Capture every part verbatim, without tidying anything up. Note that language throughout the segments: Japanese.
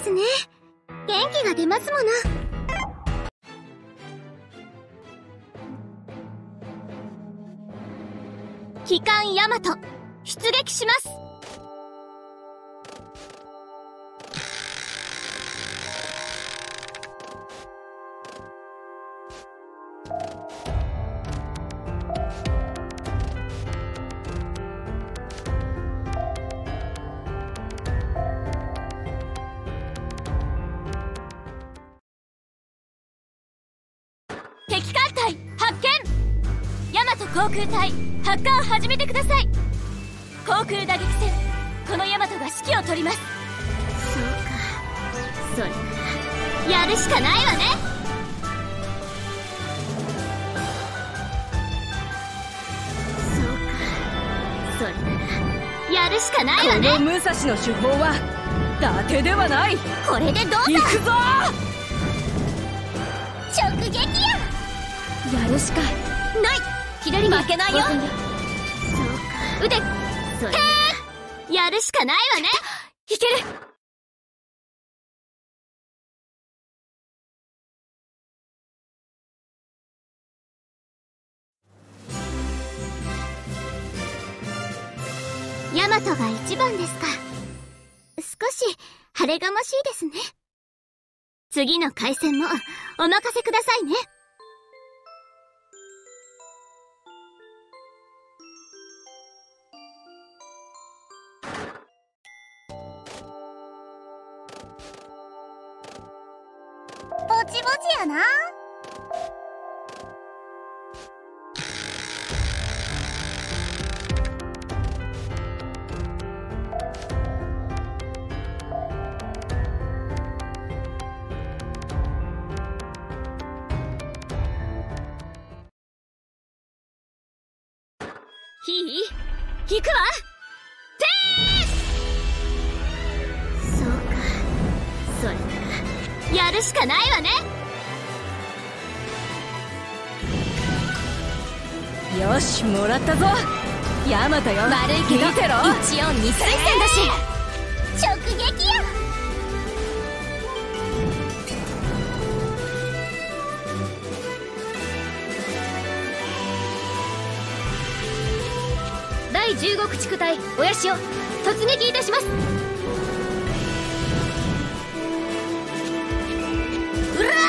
ですね。元気が出ますもの。機関ヤマト出撃します。敵艦隊発見。ヤマト航空隊発艦を始めてください。航空打撃戦、このヤマトが指揮を取ります。そうか、それならやるしかないわね。そうか、それならやるしかないわね。 この武蔵の手法は伊達ではない。 これでどうだ。 行くぞ。 直撃や。 やるしかない。左に負けないよ。そうか、腕それやるしかないわね。いける。ヤマトが一番ですか。少し晴れがましいですね。次の回戦もお任せくださいね。ぼちぼちやな。いい？行くわ。てー！そうか、それならやるしかないわね。 よし、もらったぞ。ヤマトよ、 悪いけど見てろ。 一応二推薦だし、直撃や。第じゅうご駆逐隊おやしを突撃いたします。うらー！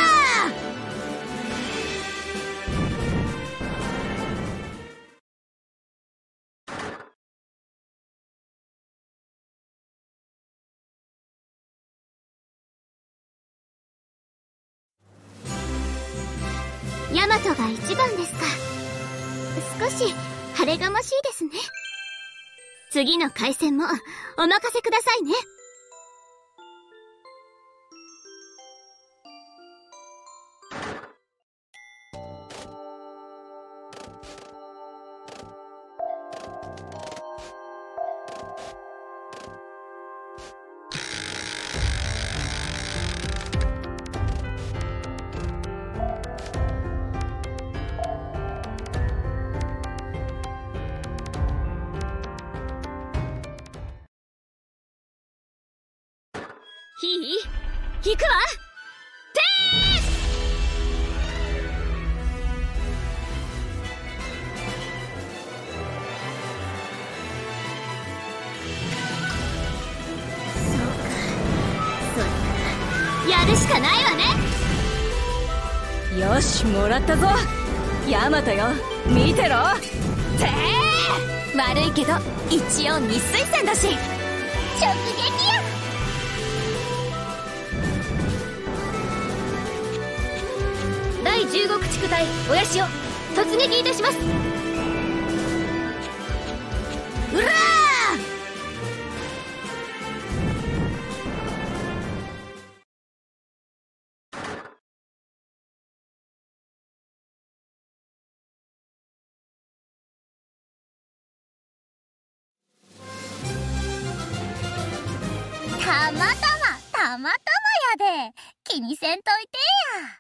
ヤマトが一番ですか。少し晴れがましいですね。次の回戦もお任せくださいね。いい？行くわ。てー！そうか、それならやるしかないわね。 よし、もらったぞ。ヤマトよ、見てろ。 てー！悪いけど一応二推薦だし、直撃や。第じゅうご駆逐隊おやしを突撃いたします。うらー！たまたまたまたまやで、気にせんといてや。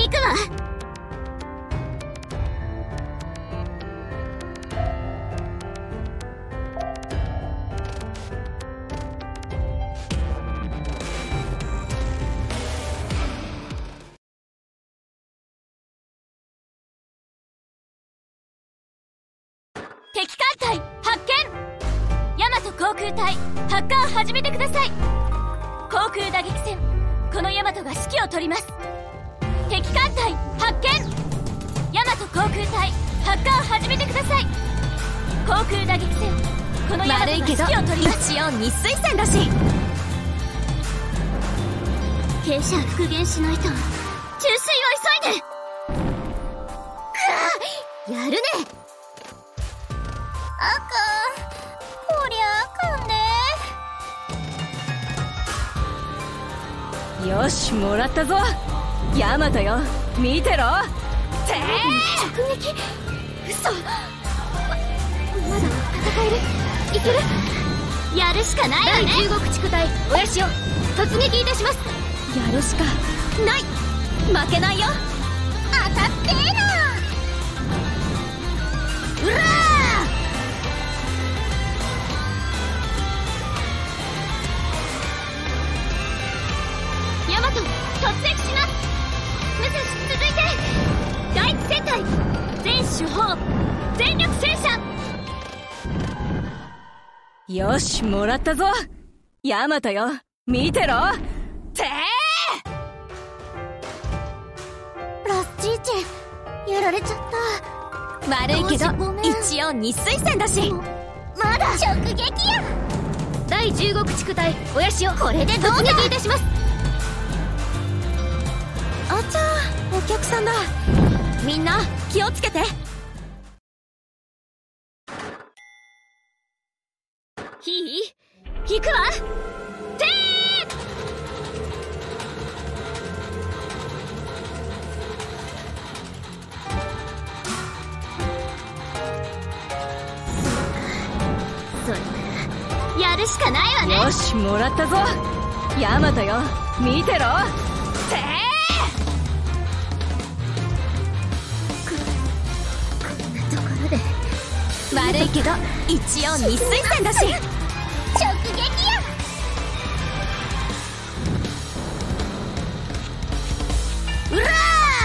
行くわ。敵艦隊発見。ヤマト航空隊発艦始めてください。航空打撃戦、このヤマトが指揮を執ります。敵艦隊発見。ヤマト航空隊発艦始めてください。航空打撃戦、このヤマトが指揮を執ります。 一応日水戦だし。 傾斜復元しないと。注水を急いで。くわ、やるね。あかん、こりゃあかんね。 よし、もらったぞ。ヤマトよ、見てろ。てー直撃。嘘。まだ戦える。いける。やるしかないわね。だいじゅうご駆逐隊おやしを突撃いたします。 やるしかない。 負けないよ。 当たってーな。うらー。ヤマト突撃します。武蔵続いて。第一戦隊全主砲全力戦車。 よし、もらったぞ。ヤマトよ、見てろ。てーラスチーチェやられちゃった。 悪いけど一応日水戦だし。 まだ直撃や。 だいじゅうご駆逐隊おやしをこれでどうだ。 突撃いたします。あちゃー、お客さんだ。みんな気をつけて。 いい？行くわ。てー。それからやるしかないわね。 よし、もらったぞ。ヤマトよ、見てろ。てー。悪いけど一応日水戦だし。 直撃や。うらー。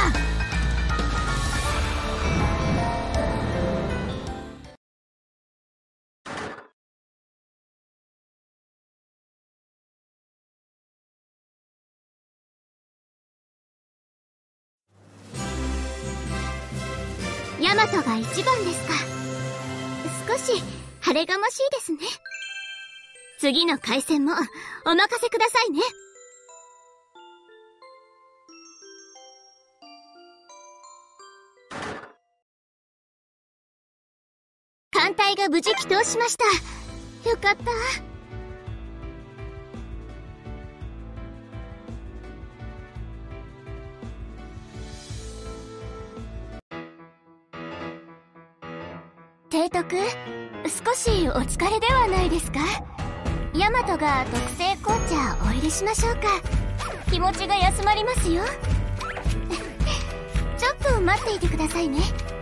ヤマトが一番ですか。少し晴れがましいですね。次の回戦もお任せくださいね。艦隊が無事帰投しました。よかった。提督、少しお疲れではないですか？ヤマトが特製紅茶お入れしましょうか。気持ちが休まりますよ。ちょっと待っていてくださいね。